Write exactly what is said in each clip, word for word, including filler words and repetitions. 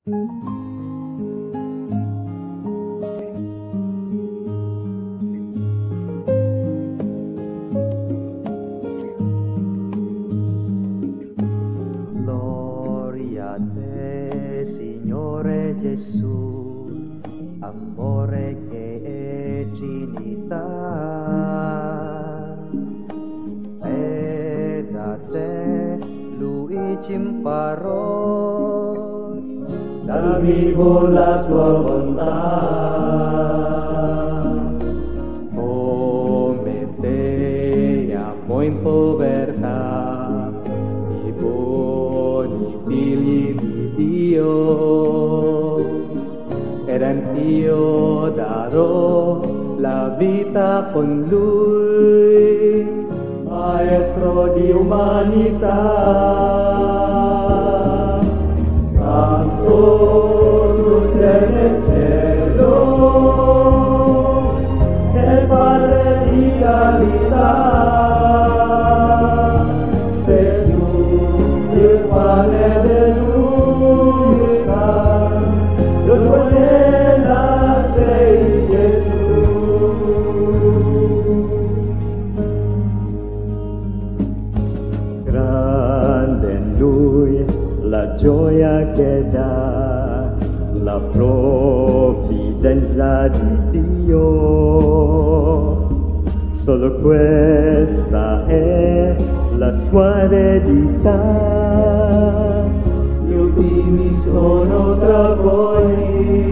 Gloria a te, Signore Gesù, amore che è Trinità. E da te Lui ci imparò, dal vivo la tua bontà. Come te amo in povertà, i buoni figli di Dio, ed anch'io darò la vita con Lui, Maestro di umanità. Santo tu sei nel cielo, nel Padre di carità. Sei tu il pane dell'umanità, l'umanità sei Gesù. Grande in Lui la gioia che dà, la provvidenza di Dio. Solo questa è la sua eredità. Gli ultimi sono tra voi.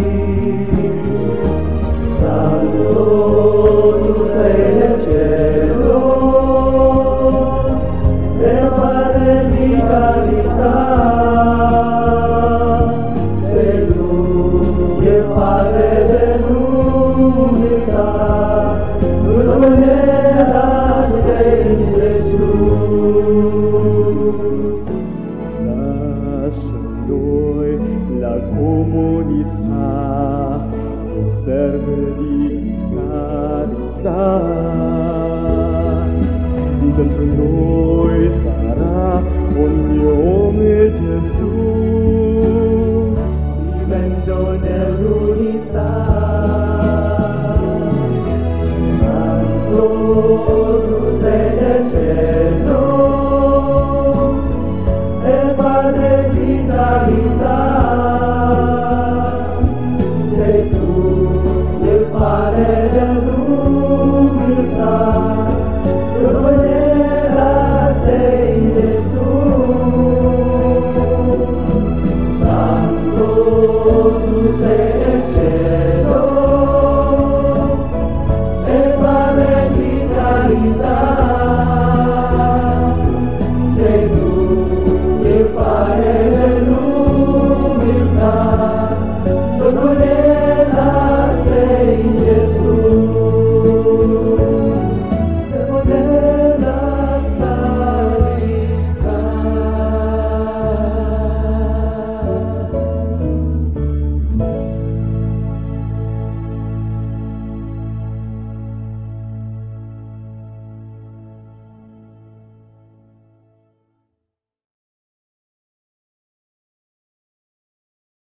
Santo tu sei nel cielo, nel Padre di carità. Sei tu il Padre dell'umanità, l'umanità sei Gesù. Lascia in noi la comunità, per carità. Dentro noi sarà ogni uomo Gesù, vivendo nell'unità. Santo tu sei nel cielo, e Padre di carità.